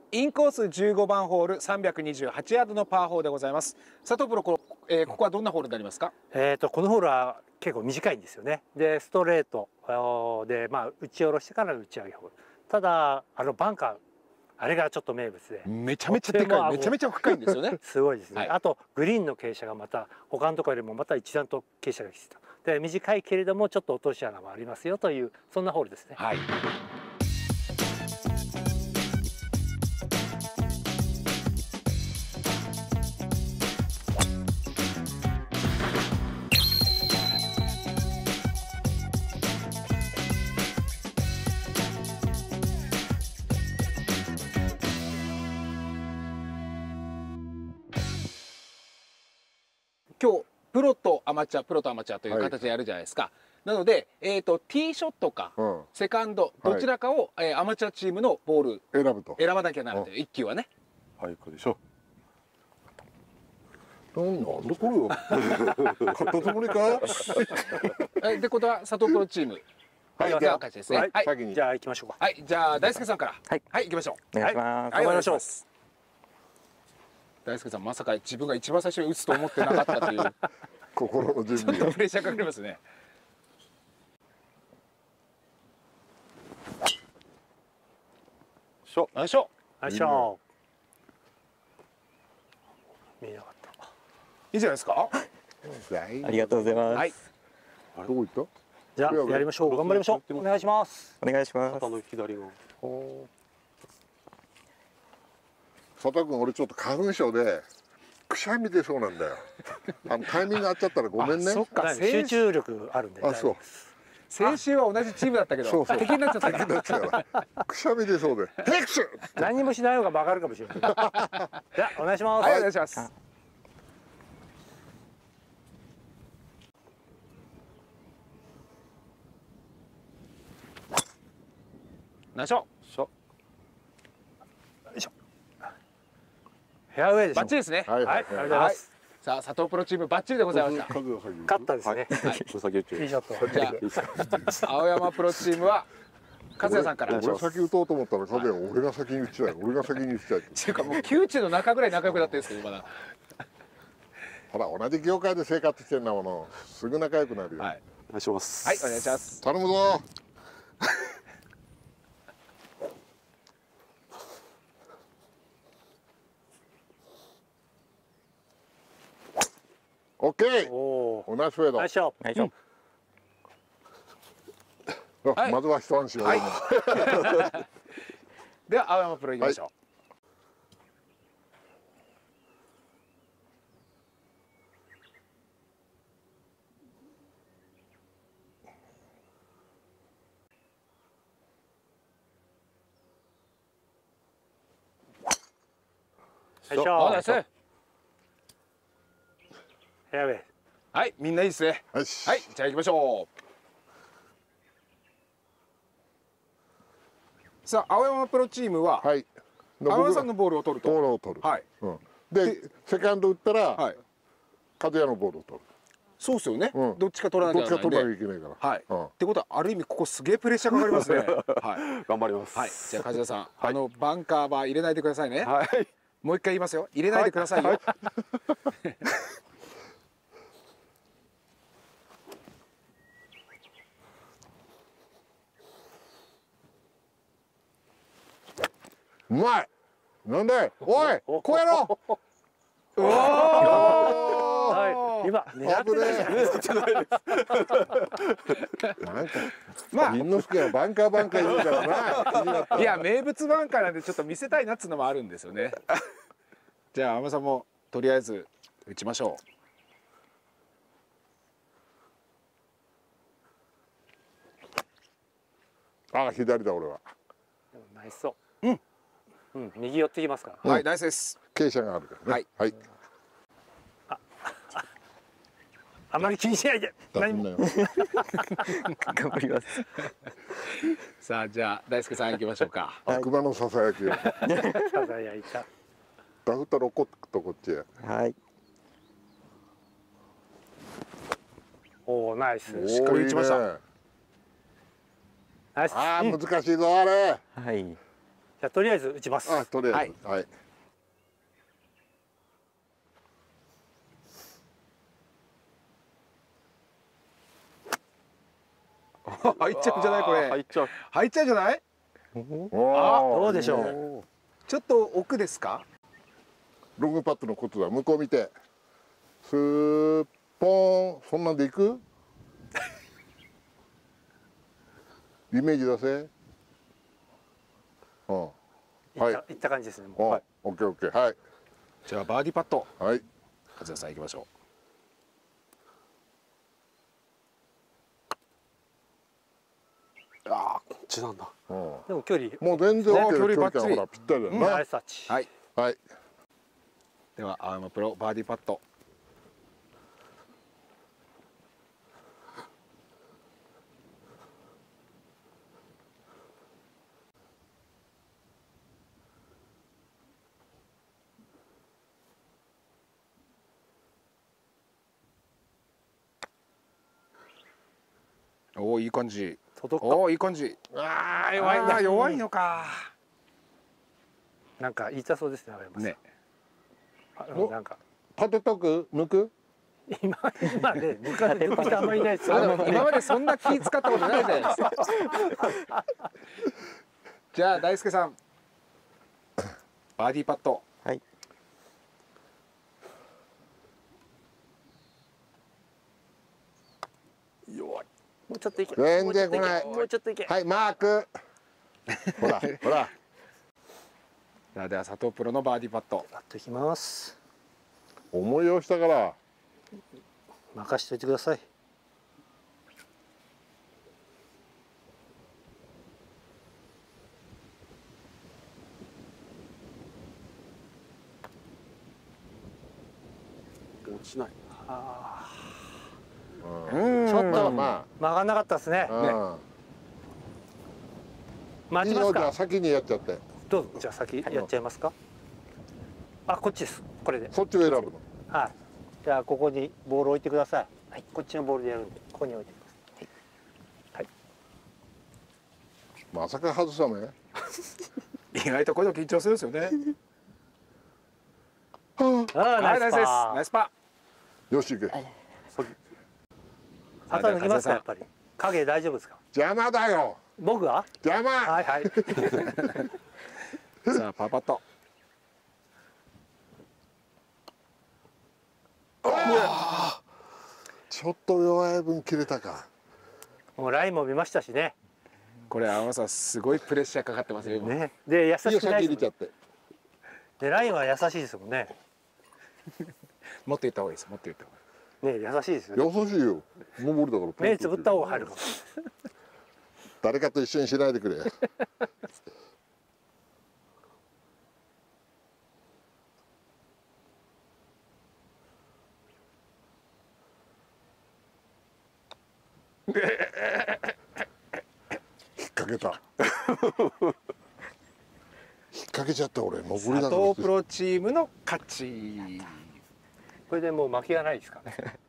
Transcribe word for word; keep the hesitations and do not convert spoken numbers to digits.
インコースじゅうごばんホールさんびゃくにじゅうはちヤードのパーよんでございます。佐藤プロ、こ, えー、ここはどんなホールになりますか？ えーとこのホールは結構短いんですよね。でストレートで、まあ、打ち下ろしてから打ち上げホール。ただあのバンカーあれがちょっと名物でめちゃめちゃでかい、めちゃめちゃ深いんですよね。 すごいですね、 はい、 あとグリーンの傾斜がまた他のところよりもまた一段と傾斜がきついと。で短いけれどもちょっと落とし穴もありますよというそんなホールですね。 はい、今日プロとアマチュアプロとアマチュアという形でやるじゃないですか、はい、なので、えー、とティーショットか、うん、セカンドどちらかを、はい、えー、アマチュアチームのボール選ぶと選ばなきゃならない、うん、いっきゅうはね。 はい、これでしょ。なんでこれを買ったつもりかえってことは佐藤プロチームはい、では勝ちですね。 はい、先にじゃあ行きましょうか。 はい、じゃあ大輔さんからはいはい行きましょう。 お願いします。 はい、お願いします。大輔さんまさか自分が一番最初に打つと思ってなかったという心の準備ちょっとプレッシャーかかりますね。 しょよいしょよいしょ。見えなかった。 いいじゃないですか。 ありがとうございます。 はい。 どこ行った？ じゃあやりましょう。頑張りましょう。お願いします。 お願いします。 肩の左が。 佐藤君、俺ちょっと花粉症でくしゃみ出そうなんだよ。あのタイミング合っちゃったらごめんね。 そっか、 集中力あるんで。 あ、そう。 先週は同じチームだったけど、 そうそう敵になっちゃったから。 敵になっちゃうからくしゃみ出そうで。テクシュ。 何もしない方が曲がるかもしれない。じゃあお願いします。 はい、お願いします。ナイスショット。よいしょ。 フェアウェイです。 バッチリですね。 はい、 はい、ありがとうございます。 さあ、佐藤プロチームバッチリでございました。 勝ったですね。 はい、お先打ち。 いいショット。 じゃあ、青山プロチームは和也さんから。 俺先打とうと思ったら、和也俺が先に打ちたい。俺が先に打ちたい。 っていうか、もう窮地の中ぐらい仲良くなってるんですけど、まだ。 ほら、同じ業界で生活してんだもの。すぐ仲良くなるよ。 はい、 お願いします。 はい、お願いします。 頼むぞ。オッケー。おお、ナイスフェード。 ナイスショット。 はい、 まずは一安心。 はい。では青山プロ行きましょう。はいよいしょ。 ナイス。 フェアウェイ。 はい、みんないいですね。はい、じゃあ行きましょう。さあ、青山プロチームは、はい、青山さんのボールを取ると。 ボールを取る。 はい。 うん、で、セカンド打ったら、はい、和也のボールを取る。 そうですよね。うん、どっちか取らなきゃいけない。 どっちか取らなきゃいけないから。 はい。うん、ってことは、ある意味、ここすげえプレッシャーかかりますね。 はい。頑張ります。 はい。じゃあ、和也さん、はい、あのバンカーバー入れないでくださいね。 はい。 もう一回言いますよ。入れないでくださいよ。はいはい、 うまい。なんで、おい、こうやろう。おお。 はい、今狙ってない。 なんか、まあ、銀之助はバンカーバンカー言うからな。 いや、名物バンカーなんで、ちょっと見せたいなっつうのもあるんですよね。じゃあ、天さんも、とりあえず打ちましょう。ああ、左だ、俺は。 ナイスそう。うん。うん、右寄ってきますから。 はい、ナイスです。 傾斜があるからね。はい。はい。 あ、あまり気にしないで。何も。頑張ります。 さあ、じゃあ、大輔さん行きましょうか。 悪魔のささやきを。 ささやいた。 ダフったら怒っとこっちへ。 はい。 おお、ナイス。 しっかり打ちました。 ナイス。 ああ、難しいぞ、あれ。 はい。 じゃあとりあえず打ちます。 あ、とりあえず。はい。 入っちゃうんじゃないこれ。 入っちゃう。 入っちゃうんじゃない？ あ、 どうでしょう。 ちょっと奥ですか？ ロングパットのことだ。向こう見て。スーポン、そんなんでいく？イメージ出せ。うん。はい。 いった感じですね。 もう。はい。オッケーオッケー。はい。 じゃあバーディーパット。 はい。 和也さん行きましょああ、こっちなんだ。 うん。 でも距離。 もう全然オッケー。 距離バッチリ。 ほらぴったりだよな。 ナイスタッチ。 はい。 はい。 では青山プロバーディーパット。おお、いい感じ。 届くか。 おお、いい感じ。ああ、弱いな、弱いのか。 なんか言いたそうですね、青山さん。 ね。 あなんか立てとく、抜く。 今今ね抜かれ抜く人あんまりいないですよ。 あの今までそんな気使ったことないじゃないですか。じゃあ大輔さん、バーディーパット。 はい。 弱い。 もうちょっといけ。 全然来ない。 もうちょっといけ。 はい、マーク。ほら、ほら。 さあでは佐藤プロのバーディーパット。 パッといきます。 思いをしたから。 任しといてください。 落ちない。 うん。 ちょっとま曲がんなかったですね。 あ、うん。 待ちますいいよ、じゃあか。 先にやっちゃって。 どうぞ。じゃあ先やっちゃいますか。あ、こっちです。これで。 そっちを選ぶの。 はい。じゃあここにボール置いてください。はい。こっちのボールでやるんで、ここに置いてください。はい。 まさか外さめ。 意外とこういうの緊張するんですよね。 はああ、 はい、ナイスです。 ナイスパー。 ナイスパあ、よし行け。 旗抜きますか、やっぱり。影大丈夫ですか。 邪魔だよ。 僕が。 邪魔。 はいはい。 ー。さあパーパット。 ちょっと弱い分切れたか。 もうラインも見ましたしね。 これ青山さんすごいプレッシャーかかってますよ今。 ね。で優いいよ、 しくないですもん先入れちゃって。 でラインは優しいですもんね。 持っていった方がいいです。持っていった方がいい。 ね優しいですよね。 優しいよ。登りだから。 目つぶった方が入るかも。 誰かと一緒にしないでくれ。引っ掛けた。引っ掛けちゃった俺。登りだから。 佐藤プロチームの勝ち。 これでもう負けがないですかね。